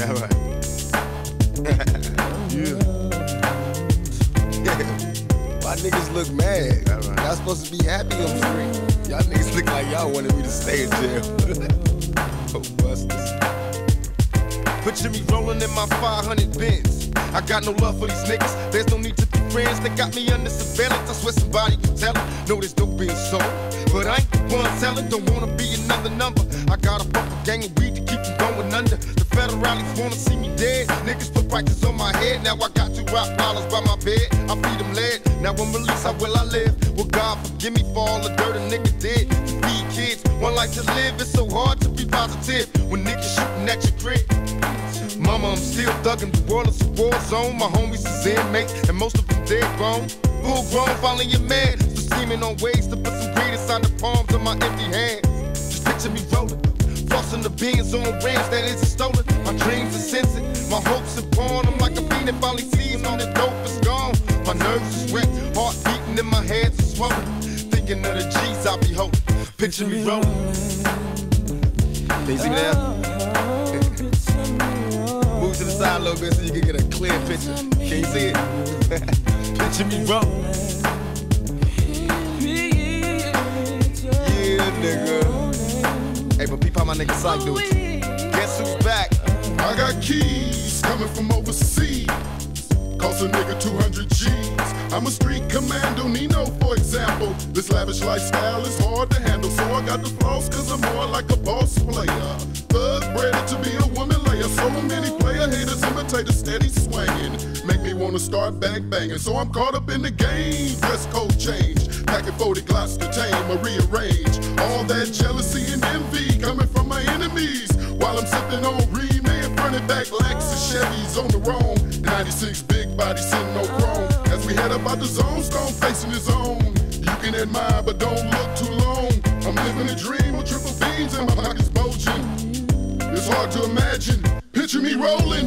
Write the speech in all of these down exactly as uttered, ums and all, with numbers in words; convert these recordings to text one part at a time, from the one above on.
All right. Yeah. Why niggas look mad? All right. Y'all supposed to be happy on the street. Y'all niggas look like y'all wanted me to stay in jail. Oh, busters. Picture me rolling in my five hundred Benz. I got no love for these niggas. There's no need to be friends. They got me under surveillance. I swear somebody can tell them. Know this dope being sold, but I ain't the one selling. Don't wanna be another number. I got a bumper gang of weed to keep them going under. The federalists wanna see me dead. Niggas put prices on my head. Now I got two rock dollars by my bed. I feed them lead. Now I'm released. How will I live? Well, God forgive me for all the dirt a nigga did to feed kids. One life to live. It's so hard to be positive when niggas shooting at your crib. Mama, I'm still thuggin', the world is a war zone. My homies is inmates, and most of them dead grown. Full grown, following your man. Still scheming on ways to put some greed inside the palms of my empty hands. Just picture me rolling, flossing the beans on rims that isn't stolen. My dreams are censored, my hopes are born. I'm like a fiend that finally sees when the dope is gone. My nerves is wet, heart beating in my head is swollen. Thinking of the G's I be holding. Picture me rolling. Can you see me now? Move to the side a little bit so you can get a clear picture. Can you see it? Picture me rolling. Yeah, nigga. Hey, but peep how my nigga Psych do it. Guess who's back? I got keys coming from overseas. Cost a nigga two hundred G's. I'm a street commando, Nino, for example. This lavish lifestyle is hard to handle, so I got the flaws cause I'm more like a boss player. Thug bred to be a woman layer. So many player haters, imitators, steady swinging. Make me wanna start bang banging. So I'm caught up in the game. Dress code change. Packing forty Glocks to tame or rearrange. All that jealousy and envy coming from my enemies. While I'm sipping on Re-Man, front back Lexus Chevys on the roam. ninety-six big body sitting no chrome. As we head up out the zone, Stone facing his own. You can admire, but don't look too long. I'm living a dream with triple beams and my pockets bulging. It's hard to imagine. Picture me rolling.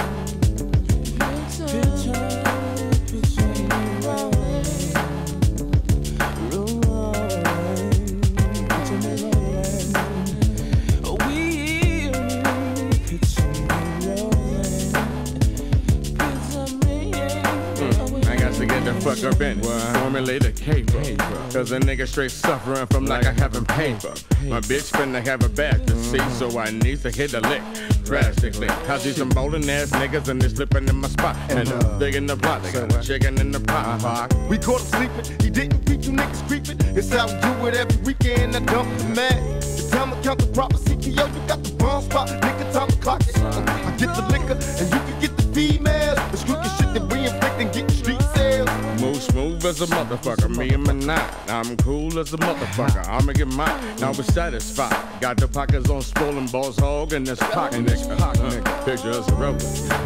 Fuck up in it, formulate a caper. Cause a nigga straight suffering from like I haven't paid for. My bitch finna have a bad to see, so I need to hit a lick drastically. I see some bowling ass niggas and they slipping in my spot. And uh, big in the pot, they got a chicken in the pot. Uh-huh. We caught him sleeping, he didn't beat you niggas creeping. It's how we do it every weekend, I dump the man. It's time to count the proper C P O, you got the wrong spot. Nigga, time to clock it. Uh, I get the liquor and you can get the females. It's crooked shit that we inflict and get street sales. Move smooth as a motherfucker, me and my nine. I'm cool as a motherfucker, I'ma get mine. Now we're satisfied. Got the pockets on swollen balls hog and this pocket nigga. Pocket nigga. Picture us a rover.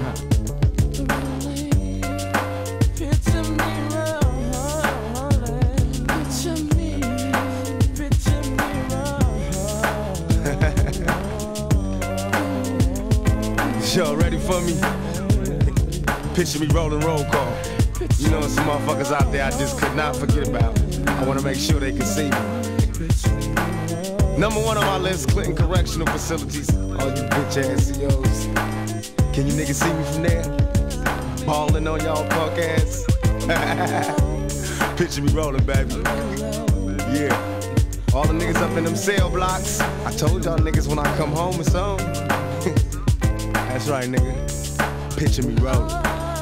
Y'all ready for me? Picture me rolling roll call. You know some motherfuckers out there I just could not forget about. I wanna make sure they can see me. Number one on my list, Clinton Correctional Facilities. All you bitch ass C Os. Can you niggas see me from there? Ballin' on y'all punk ass. Picture me rolling, baby. Yeah. All the niggas up in them cell blocks. I told y'all niggas when I come home it's on. That's right, nigga. Picture me rolling.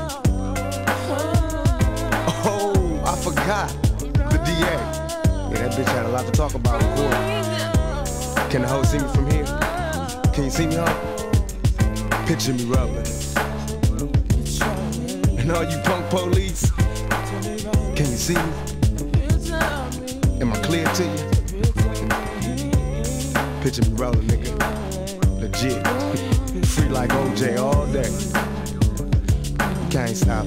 Oh, I forgot. The D A. Yeah, that bitch had a lot to talk about in court. Can the hoe see me from here? Can you see me, huh? Picture me rolling. And all you punk police, can you see me? Am I clear to you? Picture me rolling, nigga. Legit. Free like O J all day. Can't stop.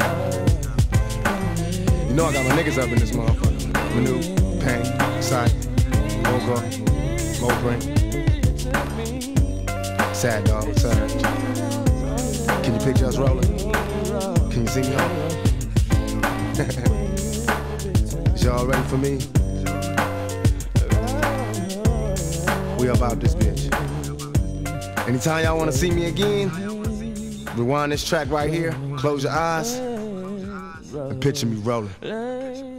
You know I got my niggas up in this motherfucker. Manu, Pain, Psych, Mocha, Mobrain. Sad Dog return. Can you picture us rolling? Can you see me on? Is y'all ready for me? We about this bitch. Anytime y'all wanna see me again, Rewind this track right here, close your eyes, and picture me rolling.